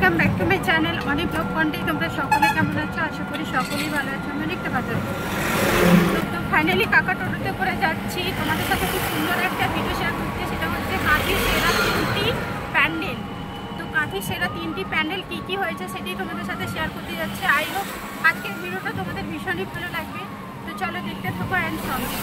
Welcome back to my channel অনেক blog content. তোমরা সকলে কেমন আছো? আশা করি সকলেই ভালো আছো। আমি অনেকটা ভালো আছি। তো ফাইনালি কাকা টোটোতে করে যাচ্ছি, তোমাদের সাথে খুব সুন্দর একটা ভিডিও শেয়ার করতে। সেটা হচ্ছে কাঁথির সেরা 3টি প্যান্ডেল। তো কাঁথির সেরা 3টি প্যান্ডেল কী কী হয়েছে সেটাই তোমাদের সাথে শেয়ার করতে যাচ্ছে। আই হোপ আজকের ভিডিওটা তোমাদের ভীষণই ভালো লাগবে। তো চলো দেখতে থাকো অ্যান্ড সঙ্গে।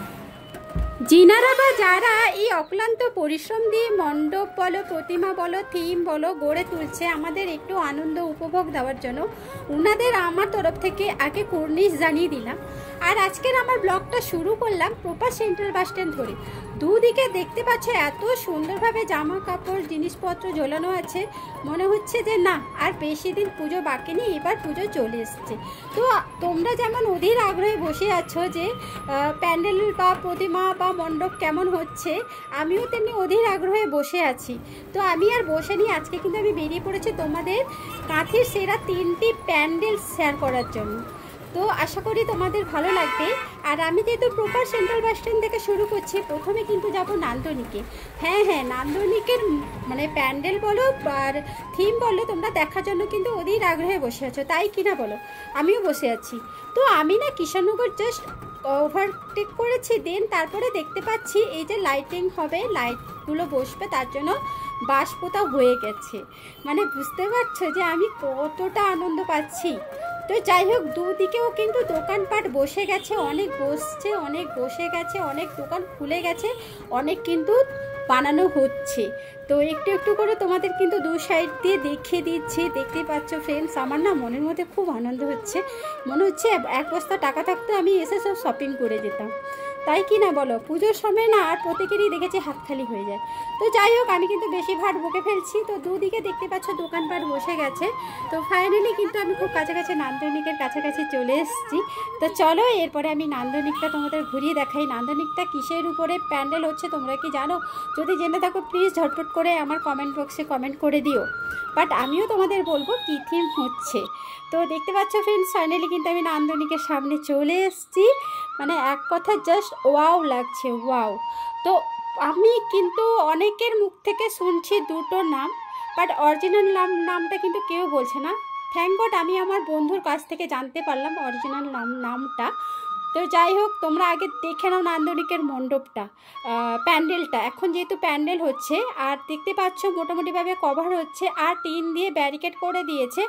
যিনারা বা যারা এই অক্লান্ত পরিশ্রম দিয়ে মণ্ডপ বলো, প্রতিমা বলো, থিম বলো গড়ে তুলছে আমাদের একটু আনন্দ উপভোগ দেওয়ার জন্য, ওনাদের আমার তরফ থেকে আগে কুর্নিশ জানিয়ে দিলাম। আর আজকের আমার ব্লগটা শুরু করলাম প্রপার সেন্ট্রাল বাস স্ট্যান্ড ধরে। দুদিকে দেখতে পাচ্ছ এত সুন্দরভাবে জামা কাপড় জিনিসপত্র ঝোলানো আছে, মনে হচ্ছে যে না আর বেশি দিন পুজো বাকি নেই, এবার পুজো চলে এসছে। তো তোমরা যেমন অধীর আগ্রহে বসে আছো যে প্যান্ডেল বা প্রতিমা বা মণ্ডপ কেমন হচ্ছে, আমিও তেমনি অধীর আগ্রহে বসে আছি। তো আমি আর বসে নিই, আজকে কিন্তু আমি বেরিয়ে পড়েছি তোমাদের কাঁথির সেরা 3টি প্যান্ডেল শেয়ার করার জন্য। তো আশা করি তোমাদের ভালো লাগবে। আর আমি যেহেতু প্রপার সেন্ট্রাল বাস স্ট্যান্ড থেকে শুরু করছি, প্রথমে কিন্তু যাব নান্দনিকে। হ্যাঁ, নান্দনিকের মানে প্যান্ডেল বলো আর থিম বলো তোমরা দেখার জন্য কিন্তু অধীর আগ্রহে বসে আছো, তাই কিনা বলো? আমিও বসে আছি। তো আমি না কৃষ্ণনগর জাস্ট ওভারটেক করেছি, দেন তারপরে দেখতে পাচ্ছি এই যে লাইটিং হবে, লাইটগুলো বসবে, তার জন্য বাঁশ পোতা হয়ে গেছে। মানে বুঝতে পারছো যে আমি কতটা আনন্দ পাচ্ছি। তো যাই হোক, দুদিকেও কিন্তু দোকানপাট বসে গেছে, অনেক বসছে, অনেক বসে গেছে, অনেক দোকান খুলে গেছে, অনেক কিন্তু বানানো হচ্ছে। তো একটু একটু করে তোমাদের কিন্তু দু সাইড দিয়ে দেখিয়ে দিচ্ছি। দেখতেই পাচ্ছ ফ্রেন্ডস, আমার না মনের মধ্যে খুব আনন্দ হচ্ছে। মনে হচ্ছে এক বস্তা টাকা থাকতো আমি এসে সব শপিং করে যেতাম, তাই কি না বলো? পুজোর সময় না আর প্রত্যেকেরই দেখেছি হাত খালি হয়ে যায়। তো যাই হোক, আমি কিন্তু বেশি ভাট বকে ফেলছি। তো দুদিকে দেখতে পাচ্ছ দোকানপাট বসে গেছে। তো ফাইনালি কিন্তু আমি খুব কাছাকাছি নান্দনিকের কাছাকাছি চলে এসেছি। তো চলো এরপরে আমি নান্দনিকটা তোমাদের ঘুরিয়ে দেখাই। নান্দনিকটা কিসের উপরে প্যান্ডেল হচ্ছে তোমরা কি জানো? যদি জেনে থাকো প্লিজ ঝটপট করে আমার কমেন্ট বক্সে কমেন্ট করে দিও। বাট আমিও তোমাদের বলবো কী থিম হচ্ছে। তো দেখতে পাচ্ছ ফ্রেন্ডস, ফাইনালি কিন্তু আমি নান্দনিকের সামনে চলে এসেছি। মানে এক কথা জাস্ট ওয়াও লাগছে, ওয়াও। তো আমি কিন্তু অনেকের মুখ থেকে শুনছি দুটো নাম, বাট অরিজিনাল নামটা কিন্তু কেউ বলছে না। থ্যাংক গড আমি আমার বন্ধুর কাছ থেকে জানতে পারলাম অরিজিনাল নামটা। তো যাই হোক, তোমরা আগে দেখে নাও নান্দনিকের মণ্ডপটা, প্যান্ডেলটা। এখন যেহেতু প্যান্ডেল হচ্ছে আর দেখতে পাচ্ছ মোটামুটিভাবে কভার হচ্ছে আর টিন দিয়ে ব্যারিকেড করে দিয়েছে।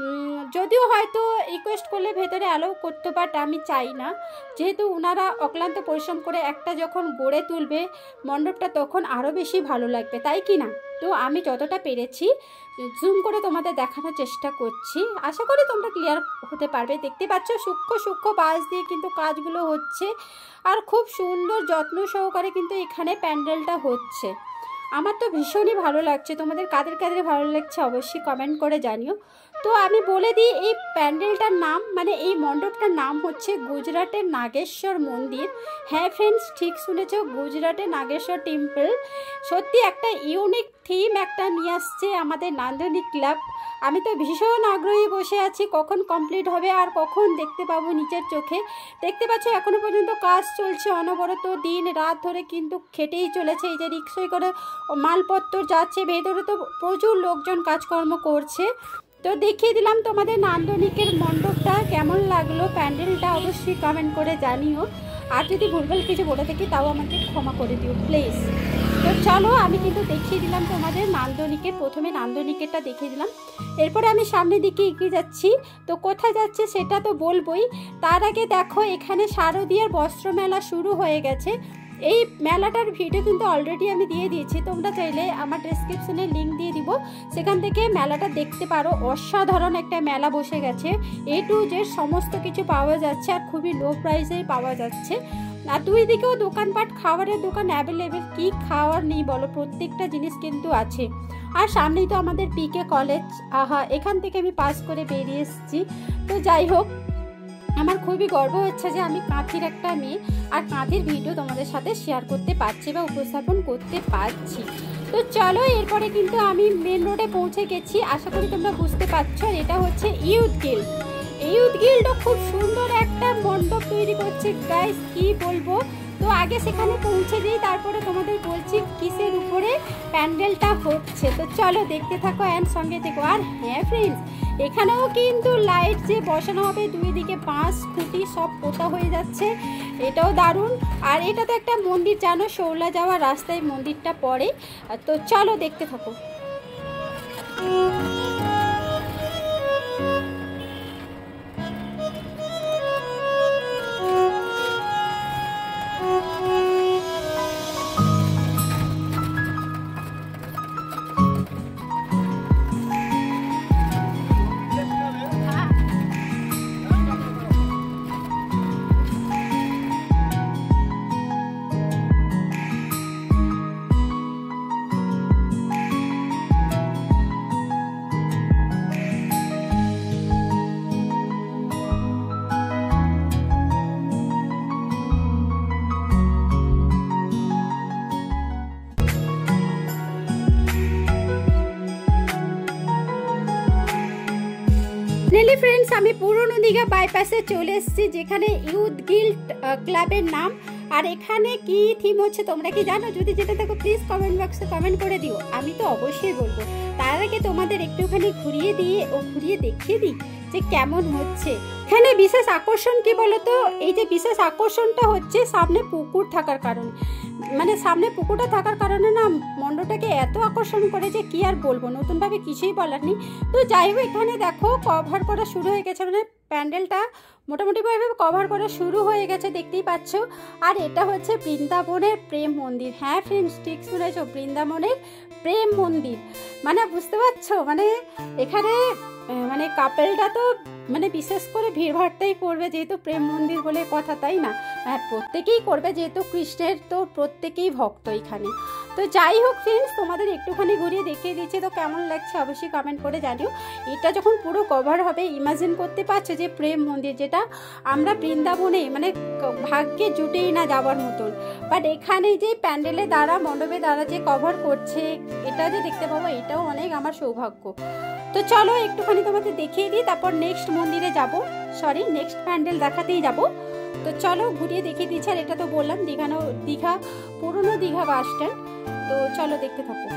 যদিও হয়তো রিকোয়েস্ট করলে ভেতরে অ্যালাউ করতে, বাট আমি চাই না, যেহেতু ওনারা অক্লান্ত পরিশ্রম করে একটা যখন গড়ে তুলবে মণ্ডপটা তখন আরও বেশি ভালো লাগবে, তাই কি না? তো আমি যতটা পেরেছি জুম করে তোমাদের দেখানোর চেষ্টা করছি, আশা করি তোমরা ক্লিয়ার হতে পারবে। দেখতে পাচ্ছ সূক্ষ্ম সূক্ষ্ম বাঁশ দিয়ে কিন্তু কাজগুলো হচ্ছে আর খুব সুন্দর যত্ন সহকারে কিন্তু এখানে প্যান্ডেলটা হচ্ছে। আমার তো ভীষণই ভালো লাগছে। তোমাদের কাদের কাদের ভালো লাগছে অবশ্যই কমেন্ট করে জানিও। তো আমি বলে দিই এই প্যান্ডেলটার নাম, মানে এই মণ্ডপটার নাম হচ্ছে গুজরাটের নাগেশ্বর মন্দির। হ্যাঁ ফ্রেন্ডস, ঠিক শুনেছ, গুজরাটের নাগেশ্বর টেম্পল। সত্যি একটা ইউনিক থিম একটা নিয়ে আসছে আমাদের নান্দনিক ক্লাব। আমি তো ভীষণ আগ্রহী বসে আছি কখন কমপ্লিট হবে আর কখন দেখতে পাবো নিচের চোখে। দেখতে পাচ্ছ এখনও পর্যন্ত কাজ চলছে অনবরত, দিন রাত ধরে কিন্তু খেটেই চলেছে। এই যে রিক্সায় করে মালপত্র যাচ্ছে, ভেতরে তো প্রচুর লোকজন কাজকর্ম করছে। তো দেখিয়ে দিলাম তোমাদের নান্দনিকের মণ্ডপটা কেমন লাগলো, প্যান্ডেলটা অবশ্যই কমেন্ট করে জানিও। আর যদি ভুলভাল কিছু বলে থাকি তাও আমাকে ক্ষমা করে দিও প্লিজ। তো চলো আমি কিন্তু দেখিয়ে দিলাম তোমাদের নান্দনিকের, প্রথমে নান্দনিকেরটা দেখিয়ে দিলাম, এরপরে আমি সামনের দিকে এগিয়ে যাচ্ছি। তো কোথায় যাচ্ছে সেটা তো বলবোই, তার আগে দেখো এখানে শারদীয়ার বস্ত্র মেলা শুরু হয়ে গেছে। এই মেলাটার ভিডিও কিন্তু অলরেডি আমি দিয়ে দিয়েছি, তোমরা চাইলে আমার ডেসক্রিপশনে লিঙ্ক দিয়ে দিব, সেখান থেকে মেলাটা দেখতে পারো। অসাধারণ একটা মেলা বসে গেছে, এ টু জেড সমস্ত কিছু পাওয়া যাচ্ছে আর খুবই লো প্রাইসেই পাওয়া যাচ্ছে। আর দুই দিকেও দোকানপাট, খাবারের দোকান অ্যাভেলেবেল, কি খাওয়ার নেই বলো, প্রত্যেকটা জিনিস কিন্তু আছে। আর সামনেই তো আমাদের পিকে কলেজ, আহা এখান থেকে আমি পাস করে বেরিয়ে এসেছি। তো যাই হোক, আমার খুবই গর্ব হচ্ছে যে আমি কাঁথির একটা মেয়ে আর কাঁথির ভিডিও তোমাদের সাথে শেয়ার করতে পারছি বা উপস্থাপন করতে পারছি। তো চলো এরপরে কিন্তু আমি মেন রোডে পৌঁছে গেছি, আশা করি তোমরা বুঝতে পারছো। এটা হচ্ছে ইউথ গিল্ড। ইউথ গিল্ডও খুব সুন্দর একটা মণ্ডপ তৈরি করছে গাইস, কি বলবো। তো আগে সেখানে পৌঁছে দিই, তারপরে তোমাদের বলছি কিসের উপরে প্যান্ডেলটা হচ্ছে। তো চলো দেখতে থাকো অ্যান্ড সঙ্গে থেকো। আর হ্যাঁ ফ্রেন্ডস, এখানেও কিন্তু লাইট যে বসানো হবে, দুই দিকে বাঁশ খুঁটি সব পোতা হয়ে যাচ্ছে, এটাও দারুণ। আর এটা তো একটা মন্দির, জানো শৌলা যাওয়ার রাস্তায় মন্দিরটা পড়ে। তো চলো দেখতে থাকো। রিয়েলি ফ্রেন্ডস, আমি পুরনো দীঘা বাইপাসে চলে এসেছি, যেখানে ইউথ গিল্ড ক্লাবের নাম। আর এখানে কি থিম হচ্ছে তোমরা কি জানো? যদি যেটা দেখো প্লিজ কমেন্ট বক্সে কমেন্ট করে দিও, আমি তো অবশ্যই বলবো। তার আগে তোমাদের একটুখানি ঘুরিয়ে দেখিয়ে দিই যে কেমন হচ্ছে। এখানে বিশেষ আকর্ষণ কি বলতো, এই যে বিশেষ আকর্ষণটা হচ্ছে সামনে পুকুর থাকার কারণে, মানে সামনে পুকুরটা থাকার কারণে না মণ্ডপটাকে এত আকর্ষণ করে যে কি আর বলবো, নতুনভাবে কিছুই বলার নেই। তো যাই হোক, এখানে দেখো কভার করা শুরু হয়ে গেছে, মানে প্যান্ডেলটা মোটামুটিভাবে কভার করা শুরু হয়ে গেছে, দেখতেই পাচ্ছ। আর এটা হচ্ছে বৃন্দাবনের প্রেম মন্দির। হ্যাঁ ফ্রেন্ডস, ঠিক শুনেছো, বৃন্দাবনের প্রেম মন্দির। মানে বুঝতে পারছো, মানে এখানে মানে কাপেলটা তো মানে বিশেষ করে ভিড়ভাড়টাই করবে, যেহেতু প্রেম মন্দির বলে কথা, তাই না? হ্যাঁ, প্রত্যেকেই করবে, যেহেতু কৃষ্ণের তো প্রত্যেকেই ভক্ত এখানে। তো যাই হোক ফ্রেন্ডস, তোমাদের একটুখানি ঘুরিয়ে দেখিয়ে দিচ্ছি, তো কেমন লাগছে অবশ্যই কমেন্ট করে জানিও। এটা যখন পুরো কভার হবে, ইমাজিন করতে পারছো যে প্রেম মন্দির, যেটা আমরা বৃন্দাবনে মানে ভাগ্যে জুটেই না যাওয়ার মতন, বাট এখানে যে প্যান্ডেলের দ্বারা মণ্ডপের দ্বারা যে কভার করছে, এটা যে দেখতে পাবো, এটাও অনেক আমার সৌভাগ্য। তো চলো একটুখানি তোমাদের দেখিয়ে দিই, তারপর নেক্সট মন্দিরে যাব, নেক্সট প্যান্ডেল দেখাতেই যাব। তো চলো ঘুরিয়ে দেখিয়ে দিচ্ছি। আর এটা তো বললাম দীঘা পুরনো দীঘা বাস স্ট্যান্ড। তো চলো দেখতে থাকো।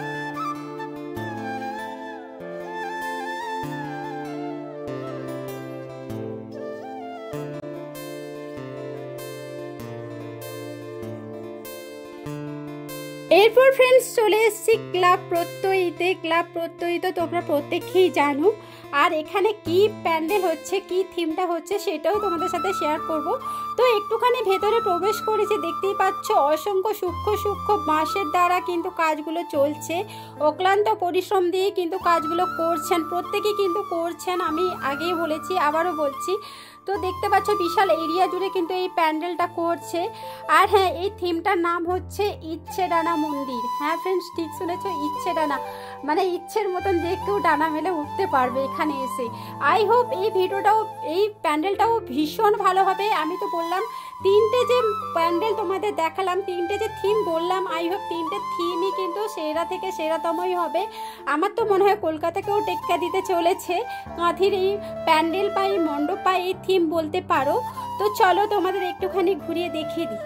এরপর ফ্রেন্ডস চলে এসেছি ক্লাব প্রত্যয়ীতে। ক্লাব প্রত্যয়ী তো তোমরা প্রত্যেকেই জানো। আর এখানে কি প্যান্ডেল হচ্ছে, কি থিমটা হচ্ছে, সেটাও তোমাদের সাথে শেয়ার করব। তো একটুখানি ভেতরে প্রবেশ করেছি, দেখতেই পাচ্ছ অসংখ্য সূক্ষ্ম বাঁশের দ্বারা কিন্তু কাজগুলো চলছে। অক্লান্ত পরিশ্রম দিয়ে কিন্তু কাজগুলো করছেন, প্রত্যেকেই কিন্তু করছেন, আমি আগেই বলেছি আবারও বলছি। তো দেখতে পাচ্ছ বিশাল এরিয়া জুড়ে কিন্তু এই প্যান্ডেলটা করছে। আর হ্যাঁ, এই থিমটার নাম হচ্ছে ইচ্ছে ডানা মন্দির। হ্যাঁ ফ্রেন্ডস, ঠিক শুনেছ, ইচ্ছে ডানা, মানে ইচ্ছের মতন যে কেউ ডানা মেলে উঠতে পারবে এখানে এসে। আই হোপ এই প্যান্ডেলটাও ভীষণ ভালো হবে। আমি তো বললাম তিনটে যে প্যান্ডেল তোমাদের দেখালাম, তিনটে যে থিম বললাম, আই হোপ তিনটে থিমই কিন্তু সেরা থেকে সেরাতমই হবে। আমার তো মনে হয় কলকাতাকেও টেক্কা দিতে চলেছে কাঁথির এই প্যান্ডেল বা এই মণ্ডপ বা এই থিম বলতে পারো। তো চলো তোমাদের একটুখানি ঘুরিয়ে দেখিয়ে দিই।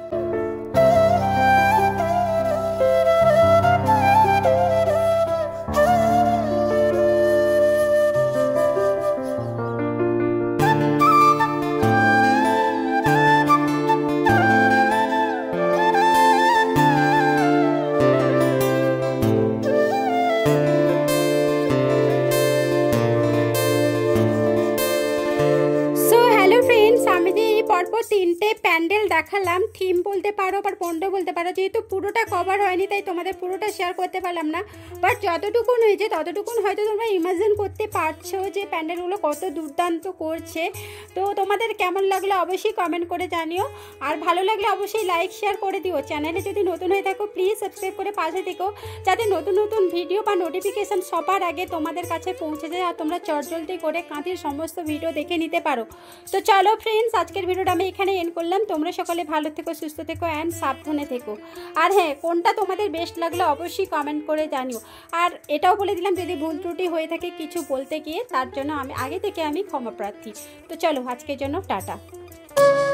পরপর তিনটে প্যান্ডেল দেখালাম, থিম বলতে পারো বা মণ্ডপ বলতে পারো, যেহেতু পুরোটা কভার হয়নি তাই তোমাদের পুরোটা শেয়ার করতে পারলাম না, বাট যতটুকুন হয়েছে ততটুকুন হয়তো তোমরা ইমাজিন করতে পারছো যে প্যান্ডেলগুলো কত দুর্দান্ত করছে। তো তোমাদের কেমন লাগলো অবশ্যই কমেন্ট করে জানিও, আর ভালো লাগলে অবশ্যই লাইক শেয়ার করে দিও। চ্যানেলে যদি নতুন হয়ে থাকো প্লিজ সাবস্ক্রাইব করে পাশে থেকো, যাতে নতুন নতুন ভিডিও বা নোটিফিকেশান সবার আগে তোমাদের কাছে পৌঁছে যায় আর তোমরা চটজলদি করে কাঁথির সমস্ত ভিডিও দেখে নিতে পারো। তো চলো ফ্রেন্ডস, আজকের ভিডিওটা আমি এখানে এন্ড করলাম। তোমরা সকলে ভালো থেকো, সুস্থ থেকো অ্যান্ড সাবধানে থেকো। আর হ্যাঁ, কোনটা তোমাদের বেস্ট লাগলো অবশ্যই কমেন্ট করে জানিও। আর এটাও বলে দিলাম, যদি ভুল ত্রুটি হয়ে থাকে কিছু বলতে গিয়ে, তার জন্য আমি আগে থেকে ক্ষমা প্রার্থী। তো চলো আজকের জন্য টাটা।